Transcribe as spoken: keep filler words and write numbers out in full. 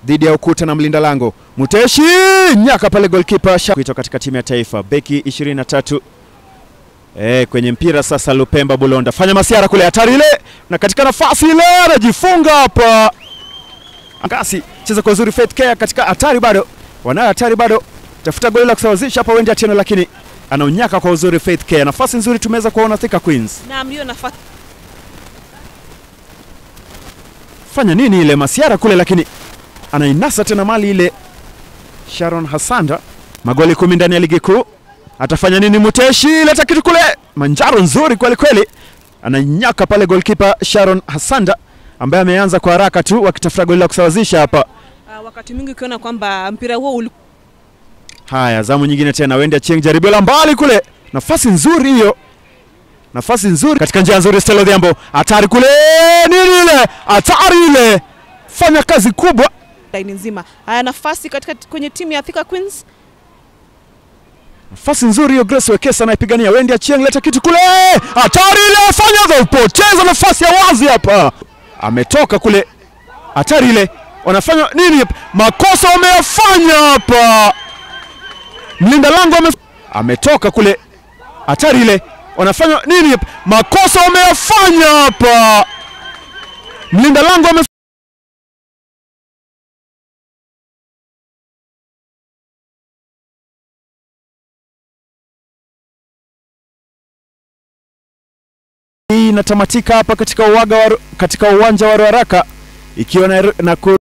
dhidi ya ukuta na mlinda lango. Muteshi nyaka pale goalkeeper kutoka katika timu ya taifa. Beki ishirini na tatu. Eh, kwenye mpira sasa Lupemba Bulonda. Fanya masiara kule, hatari ile. Na katika nafasi ile anajifunga hapa. Angasi cheza kwa uzuri Faith Care katika hatari bado. Wanayo hatari bado. Tafuta goli la kusawazisha hapa Wendy Atieno, lakini anaunyaka kwa uzuri Faith Care. Nafasi nzuri tumeweza kuona Thika Queens. Naam, hiyo nafasi. Fanya nini ile masiara kule, lakini anainasa tena mali ile Sharon Hassanda. Magoli kumi ndani ya ligi kuu. Atafanya nini Muteshi? Leta kitu kule. Manjaro nzuri kweli kweli. Ananyaka pale goalkeeper Sharon Hassanda ambaye ameanza kwa haraka tu wakitafuta goli la kusawazisha hapa. Uh, wakati mwingi ukiona kwamba mpira huo uli... Haya, zamu nyingine tena Wendy Atieno, jaribio la mbali kule. Nafasi nzuri hiyo. Nafasi nzuri katika njia nzuri Stella Odhiambo. Hatari kule. Nini ile? Hatari ile. Fanya kazi kubwa. Line nzima. Haya, nafasi katika kwenye timu ya Thika Queens. Nafasi nzuri hiyo Grace Wekesa anaipigania. Wendy Atieno, leta kitu kule. Hatari ile, fanya za upoteza nafasi ya wazi hapa. Ametoka kule. Hatari ile. Wanafanya nini? Makosa wameyafanya hapa. Mlinda lango ame... ametoka kule. Hatari ile. Wanafanya nini? Makosa wameyafanya hapa. Mlinda lango ame... Hii inatamatika hapa katika uwanja wa katika uwanja wa Ruaraka ikiwa na Nakuru.